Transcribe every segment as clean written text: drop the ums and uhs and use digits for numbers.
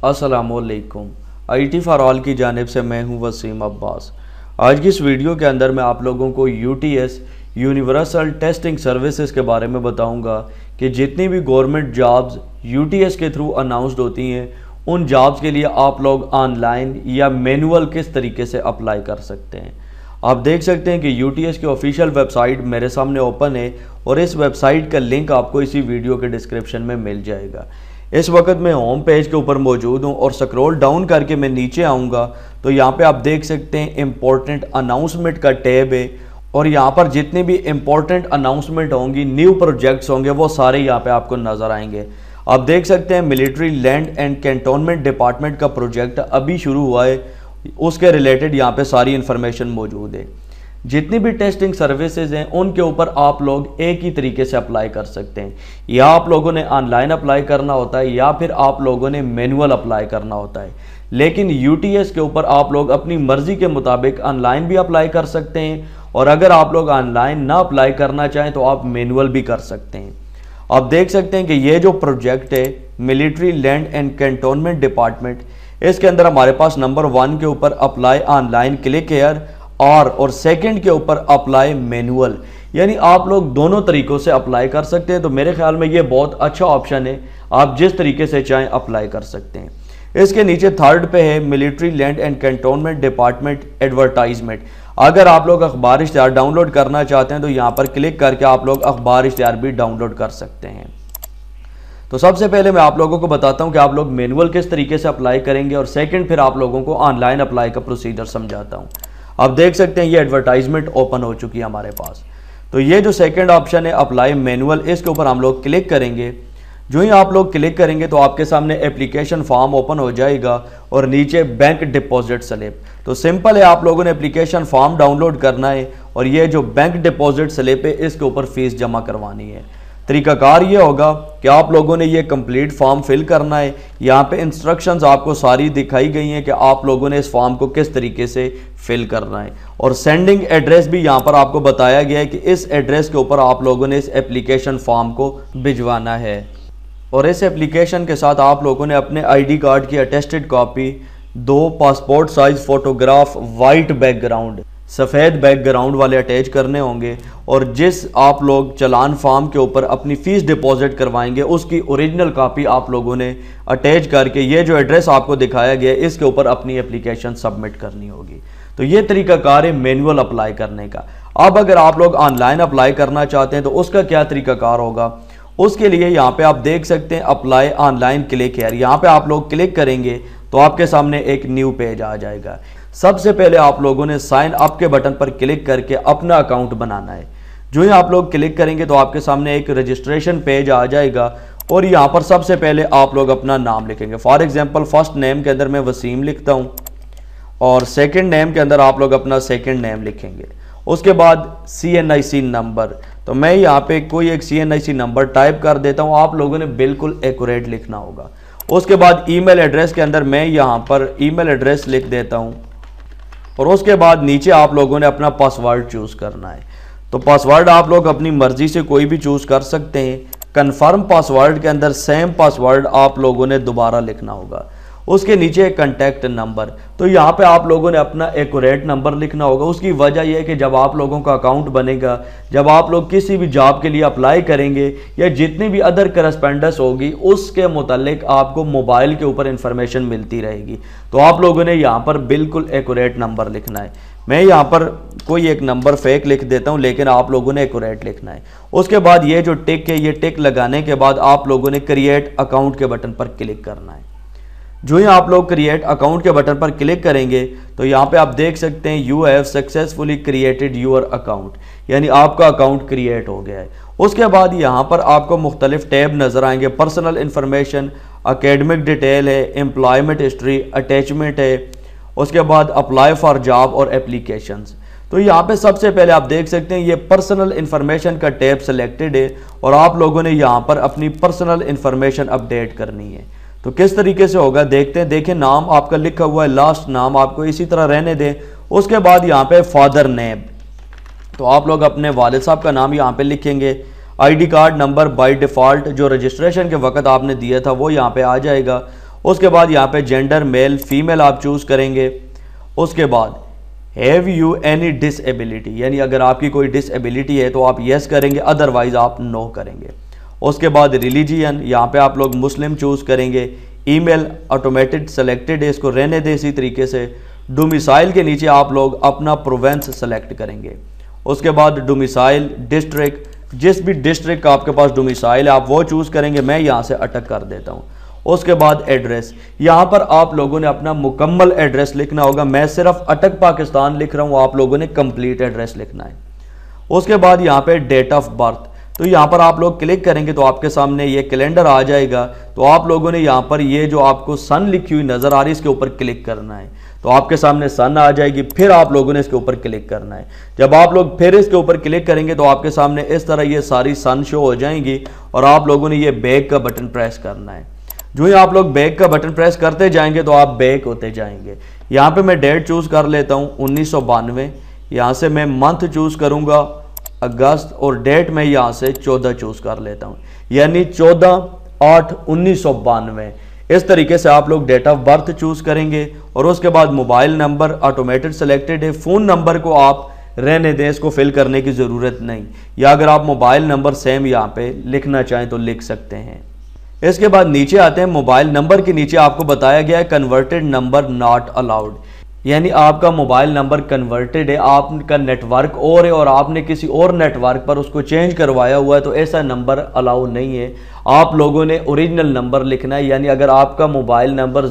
अस्सलामुअलैकुम। IT for all की जानिब से मैं हूं वसीम अब्बास। आज की इस वीडियो के अंदर मैं आप लोगों को UTS यूनिवर्सल टेस्टिंग सर्विसेज के बारे में बताऊंगा कि जितनी भी गवर्नमेंट जॉब्स UTS के थ्रू अनाउंस्ड होती हैं उन जॉब्स के लिए आप लोग ऑनलाइन या मैनुअल किस तरीके से अप्लाई कर सकते हैं। आप देख सकते हैं कि UTS की ऑफिशियल वेबसाइट मेरे सामने ओपन है और इस वेबसाइट का लिंक आपको इसी वीडियो के डिस्क्रिप्शन में मिल जाएगा। इस वक्त मैं होम पेज के ऊपर मौजूद हूं और स्क्रॉल डाउन करके मैं नीचे आऊंगा तो यहाँ पे आप देख सकते हैं इम्पोर्टेंट अनाउंसमेंट का टैब है और यहाँ पर जितने भी इम्पोर्टेंट अनाउंसमेंट होंगी, न्यू प्रोजेक्ट्स होंगे, वो सारे यहाँ पे आपको नज़र आएंगे। आप देख सकते हैं military land and cantonment department का प्रोजेक्ट अभी शुरू हुआ है, उसके रिलेटेड यहाँ पे सारी इन्फॉर्मेशन मौजूद है। जितनी भी टेस्टिंग सर्विसेज हैं उनके ऊपर आप लोग एक ही तरीके से अप्लाई कर सकते हैं, या आप लोगों ने ऑनलाइन अप्लाई करना होता है या फिर आप लोगों ने मैनुअल अप्लाई करना होता है। लेकिन UTS के ऊपर आप लोग अपनी मर्जी के मुताबिक ऑनलाइन भी अप्लाई कर सकते हैं और अगर आप लोग ऑनलाइन ना अप्लाई करना चाहें तो आप मैनुअल भी कर सकते हैं। आप देख सकते हैं कि ये जो प्रोजेक्ट है military land and cantonment department, इसके अंदर हमारे पास नंबर 1 के ऊपर अप्लाई ऑनलाइन क्लिक हेयर और सेकंड के ऊपर अप्लाई मैनुअल, यानी आप लोग दोनों तरीकों से अप्लाई कर सकते हैं। तो मेरे ख्याल में ये बहुत अच्छा ऑप्शन है, आप जिस तरीके से चाहें अप्लाई कर सकते हैं। इसके नीचे थर्ड पे है military land and cantonment department advertisement. अगर आप लोग अखबार इश्तिहार डाउनलोड करना चाहते हैं तो यहाँ पर क्लिक करके आप लोग अखबार इश्तिहार भी डाउनलोड कर सकते हैं। तो सबसे पहले मैं आप लोगों को बताता हूँ कि आप लोग मैनुअल किस तरीके से अप्लाई करेंगे और सेकेंड फिर आप लोगों को ऑनलाइन अप्लाई का प्रोसीजर समझाता हूँ। आप देख सकते हैं ये एडवर्टाइजमेंट ओपन हो चुकी है हमारे पास। तो ये जो सेकंड ऑप्शन है अप्लाई मैनुअल, इसके ऊपर हम लोग क्लिक करेंगे। जो ही आप लोग क्लिक करेंगे तो आपके सामने एप्लीकेशन फॉर्म ओपन हो जाएगा और नीचे बैंक डिपॉजिट स्लिप। तो सिंपल है, आप लोगों ने एप्लीकेशन फॉर्म डाउनलोड करना है और ये जो बैंक डिपॉजिट स्लिप है इसके ऊपर फीस जमा करवानी है। तरीकाकार ये होगा कि आप लोगों ने ये कंप्लीट फॉर्म फिल करना है। यहाँ पे इंस्ट्रक्शंस आपको सारी दिखाई गई हैं कि आप लोगों ने इस फॉर्म को किस तरीके से फिल करना है और सेंडिंग एड्रेस भी यहाँ पर आपको बताया गया है कि इस एड्रेस के ऊपर आप लोगों ने इस एप्लीकेशन फॉर्म को भिजवाना है। और इस एप्लीकेशन के साथ आप लोगों ने अपने ID कार्ड की attested copy, 2 passport size photograph white background, सफ़ेद बैकग्राउंड वाले अटैच करने होंगे और जिस आप लोग चलान फॉर्म के ऊपर अपनी फ़ीस डिपॉजिट करवाएंगे उसकी ओरिजिनल कॉपी आप लोगों ने अटैच करके ये जो एड्रेस आपको दिखाया गया है इसके ऊपर अपनी एप्लीकेशन सबमिट करनी होगी। तो ये तरीकाकार है मैनुअल अप्लाई करने का। अब अगर आप लोग ऑनलाइन अप्लाई करना चाहते हैं तो उसका क्या तरीकाकार होगा, उसके लिए यहाँ पे आप देख सकते हैं अप्लाई ऑनलाइन क्लिक हेयर। यहाँ पे आप लोग क्लिक करेंगे तो आपके सामने एक न्यू पेज आ जाएगा। सबसे पहले आप लोगों ने साइन अप के बटन पर क्लिक करके अपना अकाउंट बनाना है। जो ही आप लोग क्लिक करेंगे तो आपके सामने एक रजिस्ट्रेशन पेज आ जाएगा और यहाँ पर सबसे पहले आप लोग अपना नाम लिखेंगे। फॉर एग्जांपल फर्स्ट नेम के अंदर मैं वसीम लिखता हूँ और सेकंड नेम के अंदर आप लोग अपना सेकंड नेम लिखेंगे। उसके बाद CNIC नंबर, तो मैं यहाँ पे कोई एक CNIC नंबर टाइप कर देता हूँ, आप लोगों ने बिल्कुल एक्यूरेट लिखना होगा। उसके बाद ईमेल एड्रेस के अंदर मैं यहाँ पर ईमेल एड्रेस लिख देता हूँ और उसके बाद नीचे आप लोगों ने अपना पासवर्ड चूज़ करना है। तो पासवर्ड आप लोग अपनी मर्जी से कोई भी चूज़ कर सकते हैं। कन्फर्म पासवर्ड के अंदर सेम पासवर्ड आप लोगों ने दोबारा लिखना होगा। उसके नीचे कॉन्टैक्ट नंबर, तो यहाँ पे आप लोगों ने अपना एक्यूरेट नंबर लिखना होगा। उसकी वजह यह है कि जब आप लोगों का अकाउंट बनेगा, जब आप लोग किसी भी जॉब के लिए अप्लाई करेंगे या जितनी भी अदर करस्पेंडेंस होगी उसके मुतालिक आपको मोबाइल के ऊपर इंफॉर्मेशन मिलती रहेगी। तो आप लोगों ने यहाँ पर बिल्कुल एक्यूरेट नंबर लिखना है। मैं यहाँ पर कोई एक नंबर फेक लिख देता हूँ लेकिन आप लोगों ने एक्यूरेट लिखना है। उसके बाद ये जो टिक है, ये टिक लगाने के बाद आप लोगों ने क्रिएट अकाउंट के बटन पर क्लिक करना है। जो ही आप लोग क्रिएट अकाउंट के बटन पर क्लिक करेंगे तो यहाँ पे आप देख सकते हैं you have successfully created your account, यानी आपका अकाउंट क्रिएट हो गया है। उसके बाद यहाँ पर आपको मुख्तलिफ टैब नज़र आएंगे। पर्सनल इन्फॉर्मेशन, अकेडमिक डिटेल है, एम्प्लॉयमेंट हिस्ट्री, अटैचमेंट है, उसके बाद अप्लाई फॉर जॉब और एप्लीकेशंस। तो यहाँ पे सबसे पहले आप देख सकते हैं ये पर्सनल इन्फॉर्मेशन का टैब सेलेक्टेड है और आप लोगों ने यहाँ पर अपनी पर्सनल इन्फॉर्मेशन अपडेट करनी है। तो किस तरीके से होगा देखते हैं। देखें नाम आपका लिखा हुआ है, लास्ट नाम आपको इसी तरह रहने दें। उसके बाद यहाँ पे फादर नेम, तो आप लोग अपने वालिद साहब का नाम यहाँ पे लिखेंगे। ID card number by default जो रजिस्ट्रेशन के वक्त आपने दिया था वो यहाँ पे आ जाएगा। اس کے بعد یہاں پہ جینڈر میل فیمیل آپ چوز کریں گے. اس کے بعد have you any disability, یعنی اگر آپ کی کوئی ڈس ایبلٹی ہے تو آپ یس کریں گے، ادروائز آپ نو کریں گے. اس کے بعد ریلیجین، یہاں پہ آپ لوگ مسلم چوز کریں گے. ای میل آٹومیٹڈ سلیکٹڈ ہے، اس کو رہنے دیں اسی طریقے سے. ڈومیسائل کے نیچے آپ لوگ اپنا پروونس سلیکٹ کریں گے. اس کے بعد ڈومیسائل ڈسٹرکٹ، جس بھی ڈسٹرکٹ کا آپ کے پاس ڈومیسائل ہے آپ وہ چوز کریں گے. میں یہاں سے اٹک کر دیتا ہوں. اس کے بعد ایڈریس، یہاں پر آپ لوگوں نے اپنا مکمل ایڈریس لکھنا ہوگا. میں صرف اٹک پاکستان لکھ رہا ہوں، آپ لوگوں نے کمپلیٹ ایڈریس لکھنا ہے. اس کے بعد یہاں پہ ڈیٹ آف برتھ، تو یہاں پر آپ لوگ کلک کریں گے تو آپ کے سامنے یہ کیلنڈر آ جائے گا. تو آپ لوگوں نے یہاں پر یہ جو آپ کو سن لکھی ہوئی نظر آ رہی ہے اس کے اوپر کلک کرنا ہے. تو آپ کے سامنے سن آ جائے گی، پھر آپ لوگوں نے اس کے اوپر کلک کرنا ہے. جب آپ لوگ پھر اس کے اوپر کلک کریں گے تو آپ کے سامنے اس طرح یہ ساری سن شو ہو جائیں گی اور آپ لوگوں نے یہ بیک کا بٹن پریس کرنا ہے. جو ہی آپ لوگ بیک کا بٹن پریس کرتے جائیں گے تو آپ بیک ہوتے جائیں گے. یہاں پہ میں ڈیٹ چوز کر لیتا ہوں 1992. یہاں سے میں منتھ چوز کروں گا اگست، اور ڈیٹ میں یہاں سے 14 چوز کر لیتا ہوں، یعنی 14/8/1992. اس طریقے سے آپ لوگ ڈیٹ آف برتھ چوز کریں گے. اور اس کے بعد موبائل نمبر آٹومیٹڈ سلیکٹڈ ہے. فون نمبر کو آپ رہنے دیں، اس کو فل کرنے کی ضرورت نہیں، یا اگر آپ موبائل نمبر سیم یہاں پہ لکھنا چاہیں تو لکھ سکتے ہیں. اس کے بعد نیچے آتے ہیں، موبائل نمبر کے نیچے آپ کو بتایا گیا ہے کنورٹڈ نمبر ناٹ الاؤڈ، یعنی آپ کا موبائل نمبر کنورٹڈ ہے، آپ کا نیٹ ورک اور ہے اور آپ نے کسی اور نیٹ ورک پر اس کو چینج کروایا ہوا ہے تو ایسا نمبر الاؤ نہیں ہے. آپ لوگوں نے اوریجنل نمبر لکھنا ہے، یعنی اگر آپ کا موبائل نمبر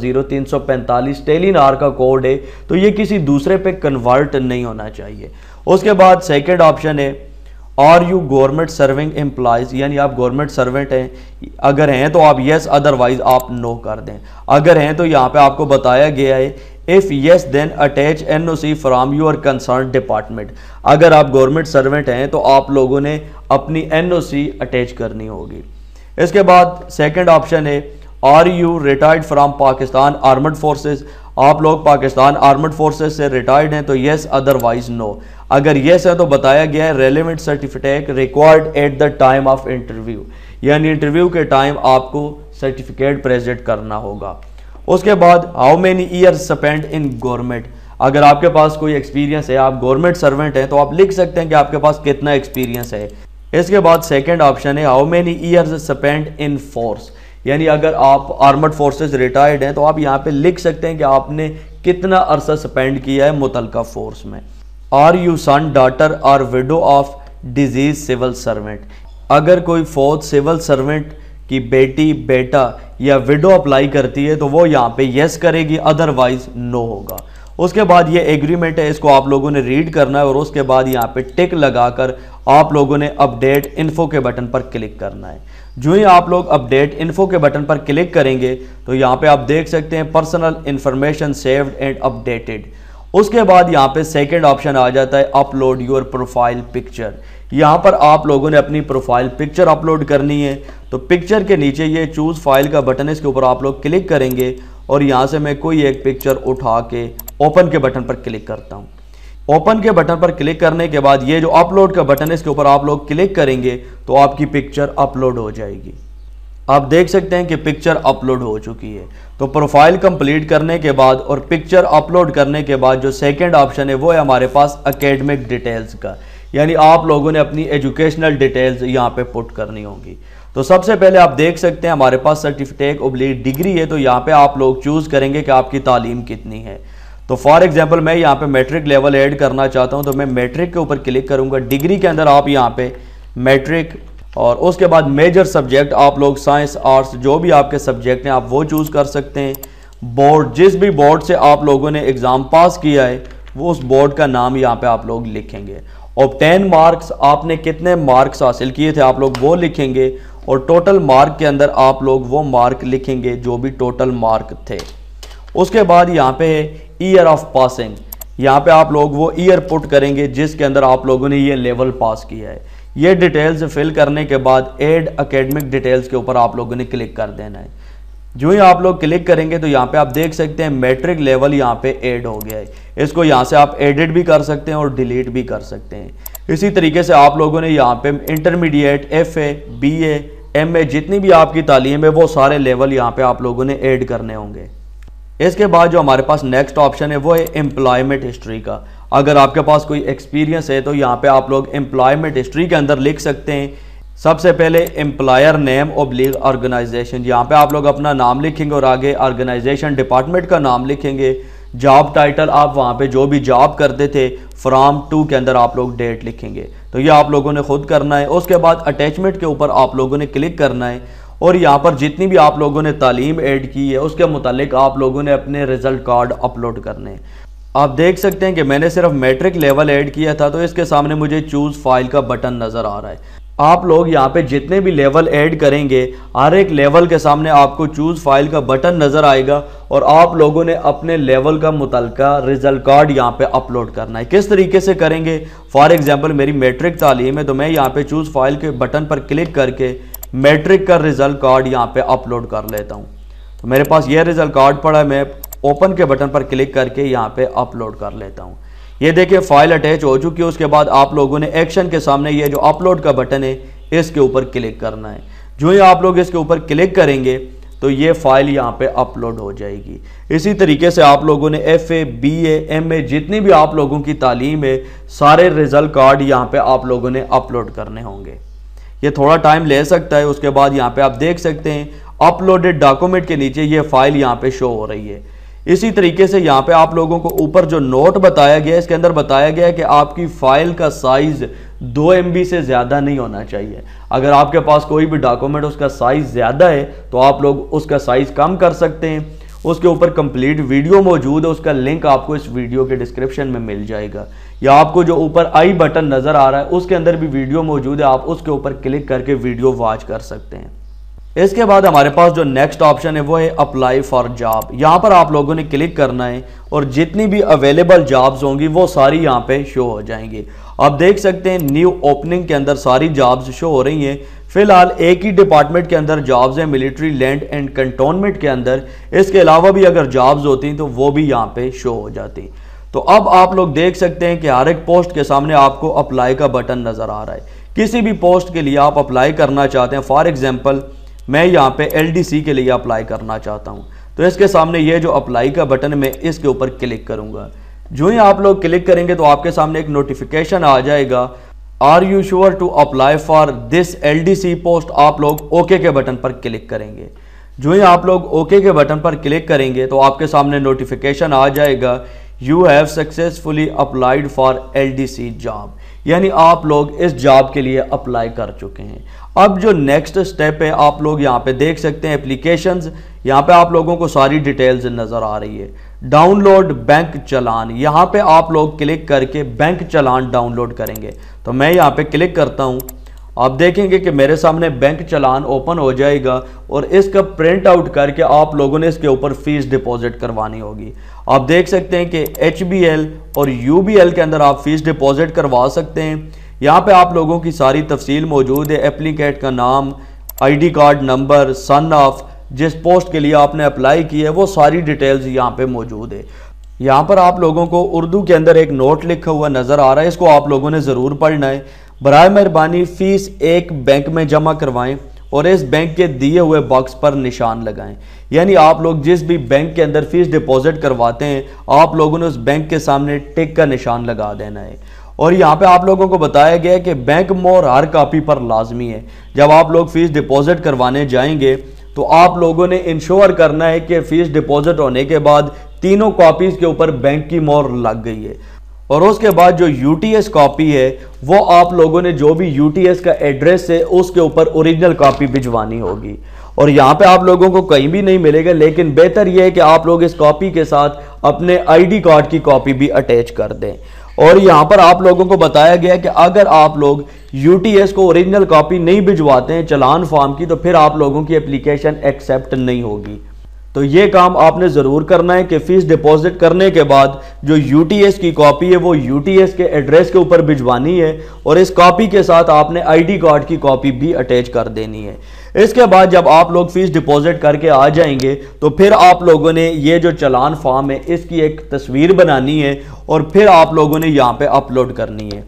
0345 ٹیلی نار کا کوڈ ہے تو یہ کسی دوسرے پہ کنورٹ نہیں ہونا چاہیے. اس کے بعد سیکنڈ آپشن ہے are you government serving employees, یعنی آپ گورنمنٹ سرونٹ ہیں، اگر ہیں تو آپ یس، ادروائز آپ نو کر دیں. اگر ہیں تو یہاں پہ آپ کو بتایا گیا ہے if yes then attach NOC from your concerned department. اگر آپ گورنمنٹ سرونٹ ہیں تو آپ لوگوں نے اپنی NOC اٹیچ کرنی ہوگی. اس کے بعد سیکنڈ آپشن ہے are you retired from Pakistan armed forces, آپ لوگ پاکستان آرمڈ فورسز سے ریٹائرڈ ہیں تو یس، ادروائز نو. اگر یس ہے تو بتایا گیا ہے relevant certificate required at the time of interview, یعنی انٹرویو کے ٹائم آپ کو سرٹیفکیٹ پریزنٹ کرنا ہوگا. اس کے بعد how many years spend in government, اگر آپ کے پاس کوئی ایکسپیرینس ہے، آپ گورنمنٹ سرونٹ ہیں تو آپ لکھ سکتے ہیں کہ آپ کے پاس کتنا ایکسپیرینس ہے. اس کے بعد سیکنڈ آپشن ہے how many years spend in force, یعنی اگر آپ آرمڈ فورسز ریٹائرڈ ہیں تو آپ یہاں پہ لکھ سکتے ہیں کہ آپ نے کتنا عرصہ سپینڈ کیا ہے متعلقہ فورس میں. آر یو سن ڈاٹر اور widow of deceased civil servant, اگر کوئی فوت سول سرونٹ کی بیٹی، بیٹا یا وڈو اپلائی کرتی ہے تو وہ یہاں پہ یس کرے گی، ادروائز نو ہوگا. اس کے بعد یہ ایگریمنٹ ہے، اس کو آپ لوگوں نے ریڈ کرنا ہے اور اس کے بعد یہاں پہ ٹک لگا کر آپ لوگوں نے اپڈیٹ انفو کے بٹن پر کلک کرنا ہے. جو ہی آپ لوگ اپڈیٹ انفو کے بٹن پر کلک کریں گے تو یہاں پہ آپ دیکھ سکتے ہیں personal information saved and updated. اس کے بعد یہاں پہ سیکنڈ آپشن آ جاتا ہے اپلوڈ یور پروفائل پکچر. یہاں پر آپ لوگوں نے اپنی پروفائل پکچر اپلوڈ کرنی ہے تو پکچر کے نیچے یہ چوز فائل کا بٹن ہے، اس کے اوپر آپ لوگ کلک کریں گے اور یہاں سے میں کوئی ایک پکچر اٹھا کے اوپن کے بٹن پر کلک کرتا ہوں. اوپن کے بٹن پر کلک کرنے کے بعد یہ جو اپلوڈ کا بٹن ہے اس کے اوپر آپ لوگ کلک کریں گے تو آپ کی پکچر اپلوڈ ہو جائے گی. آپ دیکھ سکتے ہیں کہ پکچر اپلوڈ ہو چکی ہے. تو پروفائل کمپلیٹ کرنے کے بعد اور پکچر اپلوڈ کرنے کے بعد جو سیکنڈ آپشن ہے وہ ہے ہمارے پاس اکیڈمک ڈیٹیلز کا، یعنی آپ لوگوں نے اپنی ایجوکیشنل ڈیٹیلز یہاں پہ پٹ کرنی ہوگی. تو سب سے پہلے آپ دیکھ سکتے ہیں ہمارے پاس سرٹیفکیٹ / ڈگری ہے، تو یہاں پہ آپ لوگ چوز کریں گے کہ آپ کی تعلیم کتنی ہے. تو فار ایگزامپل میں یہاں پہ میٹرک لیول ایڈ کرنا چاہتا ہوں تو میں میٹرک کے اوپر کلک کروں گا. ڈگری کے اندر آپ یہاں پہ میٹرک اور اس کے بعد میجر سبجیکٹ آپ لوگ سائنس، آرٹس، جو بھی آپ کے سبجیکٹ ہیں آپ وہ چوز کر سکتے ہیں. بورڈ، جس بھی بورڈ سے آپ لوگوں نے ایگزام پاس کیا ہے وہ اس بورڈ کا نام یہاں پہ آپ لوگ لکھیں گے. اوبٹین مارکس، آپ نے کتنے مارکس حاصل کیے تھے آپ لوگ وہ لکھیں گے اور ٹوٹل مارک کے اندر آپ لوگ وہ مارک لکھیں گے جو بھی ٹوٹل مارک تھے. اس کے بعد یہاں پہ ہے ایئر آف پاسنگ، یہاں پہ آپ لوگ وہ ایئر پٹ کریں گے جس کے اندر آپ لوگوں نے یہ لیول پاس کیا ہے. یہ ڈیٹیلز فل کرنے کے بعد ایڈ اکیڈمک ڈیٹیلز کے اوپر آپ لوگوں نے کلک کر دینا ہے. جو ہی آپ لوگ کلک کریں گے تو یہاں پہ آپ دیکھ سکتے ہیں میٹرک لیول یہاں پہ ایڈ ہو گیا ہے. اس کو یہاں سے آپ ایڈٹ بھی کر سکتے ہیں اور ڈیلیٹ بھی کر سکتے ہیں. اسی طریقے سے آپ لوگوں نے یہاں پہ انٹرمیڈیٹ، FA، BA، MA جتنی بھی آپ کی تعلیم ہے وہ سارے لیول یہاں پہ آپ لوگوں نے ایڈ کرنے ہوں گے۔ اس کے بعد جو ہمارے پاس نیکسٹ آپشن ہے وہ ہے امپلائمنٹ ہسٹری کا۔ اگر آپ کے پاس کوئی ایکسپیرینس ہے تو یہاں پہ آپ لوگ امپلائمنٹ ہسٹری کے اندر لکھ سکتے ہیں۔ سب سے پہلے امپلائر نیم / آرگنائزیشن، یہاں پہ آپ لوگ اپنا نام لکھیں گے اور آگے آرگنائزیشن ڈپارٹمنٹ کا نام لکھیں گے۔ جاب ٹائٹل آپ وہاں پہ جو بھی جاب کرتے تھے فرام ٹو کے اندر آپ لوگ ڈیٹ لکھیں گے، تو یہ آپ لوگوں نے خود کرنا ہے۔ اس کے بعد اٹیچمنٹ کے اوپر آپ لوگوں نے کلک کرنا ہے اور یہاں پر جتنی بھی آپ لوگوں نے تعلیم ایڈ کی ہے اس کے متعلق آپ لوگوں نے اپنے رزلٹ کارڈ اپلوڈ کرنے ہیں۔ آپ دیکھ سکتے ہیں کہ میں نے صرف میٹرک لیول ایڈ کیا تھا تو اس کے سامنے مجھے چوز فائل کا بٹن نظر آ رہا ہے۔ آپ لوگ یہاں پہ جتنے بھی لیول ایڈ کریں گے ہر ایک لیول کے سامنے آپ کو چوز فائل کا بٹن نظر آئے گا اور آپ لوگوں نے اپنے لیول کا متعلقہ رزلٹ کارڈ یہاں پہ اپلوڈ کرنا ہے۔ کس طریقے سے کریں گے؟ فار ایگزامپل میری میٹرک تعلیم ہے تو میں یہاں پہ چوز فائل کے بٹن پر کلک کر کے میٹرک کا رزلٹ کارڈ یہاں پہ اپلوڈ کر لیتا ہوں۔ تو میرے پاس یہ رزلٹ کارڈ پڑا ہے، میں اوپن کے بٹن پر کلک کر کے یہاں پہ اپلوڈ کر لیتا ہوں۔ یہ دیکھیں فائل اٹیچ ہو چکی ہے۔ اس کے بعد آپ لوگوں نے ایکشن کے سامنے یہ جو اپلوڈ کا بٹن ہے اس کے اوپر کلک کرنا ہے۔ جو ہی آپ لوگ اس کے اوپر کلک کریں گے تو یہ فائل یہاں پہ اپلوڈ ہو جائے گی۔ اسی طریقے سے آپ لوگوں نے FA BA MA جتنی بھی آپ لوگوں کی تعلیم ہے سارے رزلٹ کارڈ یہاں پہ آپ لوگوں نے اپلوڈ کرنے ہوں گے۔ یہ تھوڑا ٹائم لے سکتا ہے۔ اس کے بعد یہاں پہ آپ دیکھ سکتے ہیں اپلوڈڈ ڈاکومنٹ کے نیچے یہ فائل یہاں پہ شو ہو رہی ہے۔ اسی طریقے سے یہاں پہ آپ لوگوں کو اوپر جو نوٹ بتایا گیا ہے اس کے اندر بتایا گیا ہے کہ آپ کی فائل کا سائز 2 MB سے زیادہ نہیں ہونا چاہیے۔ اگر آپ کے پاس کوئی بھی ڈاکومنٹ اس کا سائز زیادہ ہے تو آپ لوگ اس کا سائز کم کر سکتے ہیں۔ اس کے اوپر کمپلیٹ ویڈیو موجود ہے، اس کا لنک آپ کو اس ویڈیو کے ڈسکرپشن میں مل جائے گا، یا آپ کو جو اوپر آئی بٹن نظر آ رہا ہے اس کے اندر بھی ویڈیو موجود ہے، آپ اس کے اوپر کلک کر کے ویڈیو واچ کر سکتے ہیں۔ اس کے بعد ہمارے پاس جو نیکسٹ آپشن ہے وہ ہے اپلائی فار جاب۔ یہاں پر آپ لوگوں نے کلک کرنا ہے اور جتنی بھی اویلیبل جابز ہوں گی وہ ساری یہاں پہ شو ہو جائیں گی۔ آپ دیکھ سکتے ہیں نیو اوپننگ کے اندر ساری جابز شو ہو رہی ہیں۔ فی الحال ایک ہی ڈپارٹمنٹ کے اندر جابز ہیں، ملٹری لینڈ اینڈ کنٹونمنٹ کے اندر۔ اس کے علاوہ بھی اگر جابز ہوتی تو وہ بھی یہاں پہ شو ہو جاتی۔ تو اب آپ لوگ دیکھ سکتے ہیں کہ ہر ایک پوسٹ کے سامنے آپ کو اپلائی کا بٹن نظر آ رہا ہے۔ کسی بھی پوسٹ کے لیے آپ اپلائی کرنا چاہتے ہیں، فار ایگزامپل میں یہاں پہ LDC کے لیے اپلائی کرنا چاہتا ہوں تو اس کے سامنے یہ جو اپلائی کا بٹن ہے میں اس کے اوپر کلک کروں گا۔ جو ہی آپ لوگ کلک کریں گے تو آپ کے سامنے ایک نوٹیفیکیشن آ جائے گا، are you sure to apply for this LDC post. آپ لوگ اوکے کے بٹن پر کلک کریں گے۔ جو ہی آپ لوگ اوکے کے بٹن پر کلک کریں گے تو آپ کے سامنے نوٹیفیکیشن آ جائے گا، you have successfully applied for LDC job, یعنی آپ لوگ اس جاب کے لیے اپلائی کر چکے ہیں۔ اب جو نیکسٹ سٹیپ ہے آپ لوگ یہاں پہ دیکھ سکتے ہیں اپلیکیشنز، یہاں پہ آپ لوگوں کو ساری ڈیٹیلز نظر آ رہی ہے۔ ڈاؤن لوڈ بینک چلان، یہاں پہ آپ لوگ کلک کر کے بینک چلان ڈاؤن لوڈ کریں گے۔ تو میں یہاں پہ کلک کرتا ہوں، آپ دیکھیں گے کہ میرے سامنے بینک چلان اوپن ہو جائے گا اور اس کا پرنٹ آؤٹ کر کے آپ لوگوں نے اس کے اوپر فیس ڈپوزٹ کروانی ہوگی۔ آپ دیکھ سکتے ہیں کہ HBL اور UBL کے اندر آپ فیس ڈپوزٹ کروا سکتے ہیں۔ یہاں پہ آپ لوگوں کی ساری تفصیل موجود ہے، اپلیکینٹ کا نام، ID card number, son of, جس پوسٹ کے لیے آپ نے اپلائی کی ہے وہ ساری ڈیٹیلز یہاں پہ موجود ہے۔ یہاں پر آپ لوگوں کو اردو کے اندر ایک نوٹ لکھا ہوا نظر آ رہا ہے، اس کو آپ لوگوں نے ضرور پڑھنا ہے۔ برائے مہربانی فیس ایک بینک میں جمع کروائیں اور اس بینک کے دیے ہوئے باکس پر نشان لگائیں، یعنی آپ لوگ جس بھی بینک کے اندر فیس ڈپوزٹ کرواتے ہیں آپ لوگوں نے اس بینک کے سامنے ٹک کا نشان لگا دینا ہے۔ اور یہاں پہ آپ لوگوں کو بتایا گیا ہے کہ بینک مور ہر کاپی پر لازمی ہے۔ جب آپ لوگ فیس ڈپوزٹ کروانے جائیں گے تو آپ لوگوں نے انشور کرنا ہے کہ فیس ڈپوزٹ ہونے کے بعد تینوں کاپیز کے اوپر بینک کی مور لگ گئی ہے، اور اس کے بعد جو UTS کاپی ہے وہ آپ لوگوں نے جو بھی UTS کا ایڈریس ہے اس کے اوپر اوریجنل کاپی بھجوانی ہوگی۔ اور یہاں پہ آپ لوگوں کو کہیں بھی نہیں ملے گا، لیکن بہتر یہ ہے کہ آپ لوگ اس کاپی کے ساتھ اپنے ID کارڈ کی کاپی بھی اٹیچ کر دیں۔ اور یہاں پر آپ لوگوں کو بتایا گیا کہ اگر آپ لوگ UTS کو اوریجنل کاپی نہیں بھجواتے ہیں چلان فارم کی تو پھر آپ لوگوں کی اپلیکیشن ایکسیپٹ نہیں ہوگی۔ تو یہ کام آپ نے ضرور کرنا ہے کہ فیس ڈپوزٹ کرنے کے بعد جو UTS کی کاپی ہے وہ UTS کے ایڈریس کے اوپر بھجوانی ہے، اور اس کاپی کے ساتھ آپ نے ID کارڈ کی کاپی بھی اٹیچ کر دینی ہے۔ اس کے بعد جب آپ لوگ فیس ڈپوزٹ کر کے آ جائیں گے تو پھر آپ لوگوں نے یہ جو چلان فارم ہے اس کی ایک تصویر بنانی ہے اور پھر آپ لوگوں نے یہاں پہ اپلوڈ کرنی ہے۔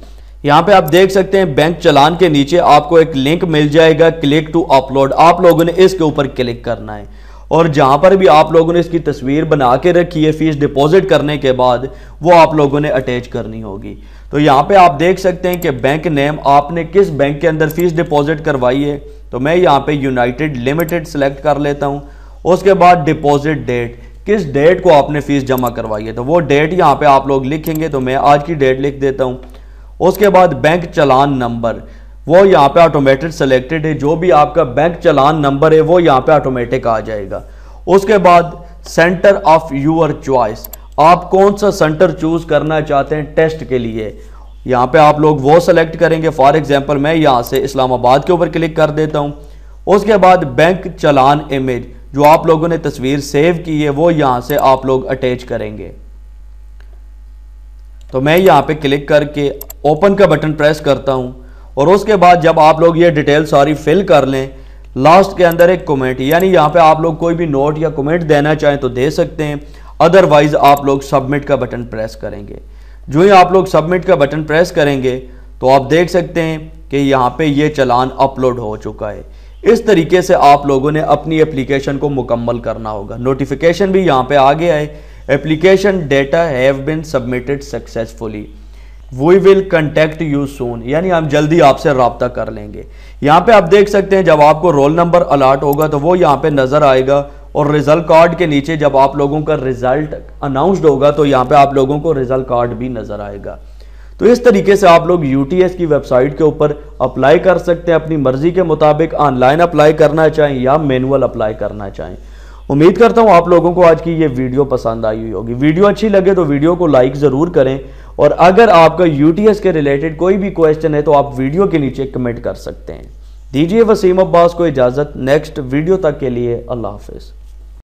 यहाँ पे आप देख सकते हैं बैंक चालान के नीचे आपको एक लिंक मिल जाएगा, क्लिक टू अपलोड। आप लोगों ने इसके ऊपर क्लिक करना है और जहां पर भी आप लोगों ने इसकी तस्वीर बना के रखी है फीस डिपॉजिट करने के बाद, वो आप लोगों ने अटैच करनी होगी। तो यहाँ पे आप देख सकते हैं कि बैंक नेम आपने किस बैंक के अंदर फीस डिपॉजिट करवाई है। तो मैं यहाँ पे यूनाइटेड लिमिटेड सेलेक्ट कर लेता हूँ। उसके बाद डिपॉजिट डेट, किस डेट को आपने फीस जमा करवाई है, तो वो डेट यहाँ पे आप लोग लिखेंगे। तो मैं आज की डेट लिख देता हूँ। उसके बाद बैंक चालान नंबर, वो यहाँ पे ऑटोमेटेड सेलेक्टेड है, जो भी आपका बैंक चालान नंबर है वो यहाँ पे ऑटोमेटिक आ जाएगा। उसके बाद सेंटर ऑफ यूर चॉइस, आप कौन सा सेंटर चूज करना चाहते हैं टेस्ट के लिए, यहाँ पे आप लोग वो सेलेक्ट करेंगे। फॉर एग्जांपल मैं यहाँ से इस्लामाबाद के ऊपर क्लिक कर देता हूँ। उसके बाद बैंक चालान इमेज, जो आप लोगों ने तस्वीर सेव की है वो यहाँ से आप लोग अटैच करेंगे। तो मैं यहाँ पे क्लिक करके ओपन का बटन प्रेस करता हूँ और उसके बाद जब आप लोग ये डिटेल सारी फिल कर लें, लास्ट के अंदर एक कमेंट, यानी यहाँ पे आप लोग कोई भी नोट या कमेंट देना चाहें तो दे सकते हैं, अदरवाइज आप लोग सबमिट का बटन प्रेस करेंगे। जो ही आप लोग सबमिट का बटन प्रेस करेंगे तो आप देख सकते हैं कि यहाँ पे ये चालान अपलोड हो चुका है। इस तरीके से आप लोगों ने अपनी एप्लीकेशन को मुकम्मल करना होगा। नोटिफिकेशन भी यहाँ पे आ गया है, application data have been submitted successfully, we will contact you soon, यानी हम जल्दी आपसे रब्ता कर लेंगे। यहाँ पे आप देख सकते हैं जब आपको रोल नंबर अलॉट होगा तो वो यहाँ पे नजर आएगा और रिजल्ट कार्ड के नीचे जब आप लोगों का रिजल्ट अनाउंस्ड होगा तो यहाँ पे आप लोगों को रिजल्ट कार्ड भी नजर आएगा। तो इस तरीके से आप लोग यूटीएस की वेबसाइट के ऊपर अप्लाई कर सकते हैं अपनी मर्जी के मुताबिक, ऑनलाइन अप्लाई करना चाहें या मैनुअल अप्लाई करना चाहें। उम्मीद करता हूं आप लोगों को आज की ये वीडियो पसंद आई हुई होगी। वीडियो अच्छी लगे तो वीडियो को लाइक ज़रूर करें और अगर आपका यूटीएस के रिलेटेड कोई भी क्वेश्चन है तो आप वीडियो के नीचे कमेंट कर सकते हैं। दीजिए वसीम अब्बास को इजाज़त। नेक्स्ट वीडियो तक के लिए अल्लाह हाफिज़।